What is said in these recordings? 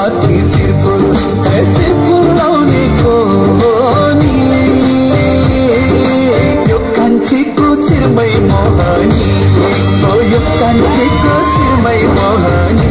माथि सिरफुल लाउने को नि यो कान्छीको शिरमै मोहनी ओ यो कान्छीको शिरमै मोहनी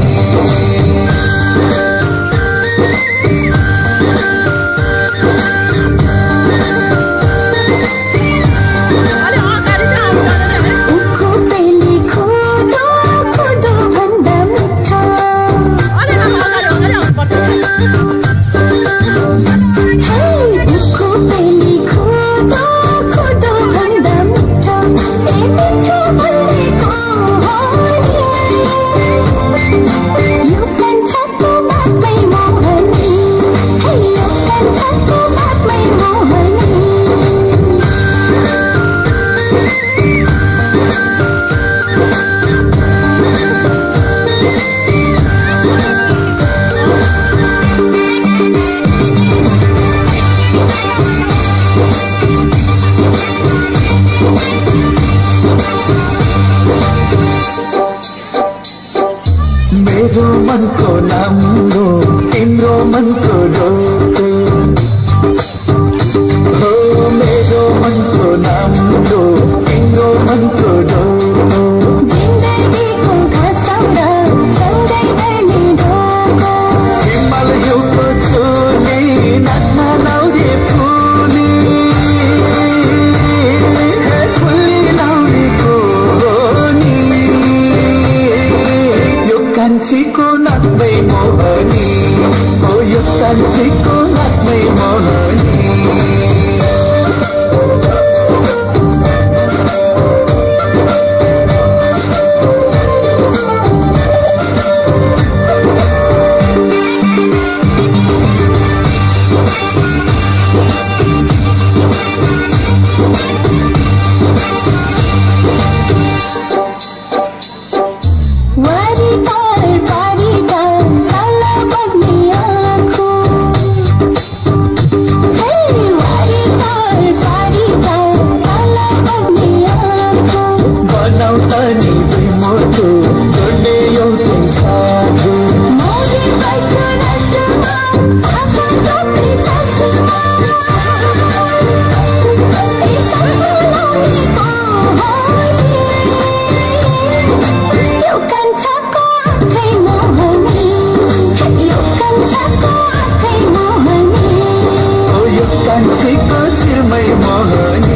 मेरो मनको नाम हो तिम्रो मनको डोको हो मेरो मनको नाम हो तिम्रो मनको डोको जिन्दगीको घाँसौरा सँगै गर्ने ढोको हिमाल हिउँको छुने नाकमा लाउने फुली लाउनेको नि यो कान्छीको नाकमै मोहनी हो यो कान्छीको नाकमै मोहनी कान्छीको शिरमै मोहनी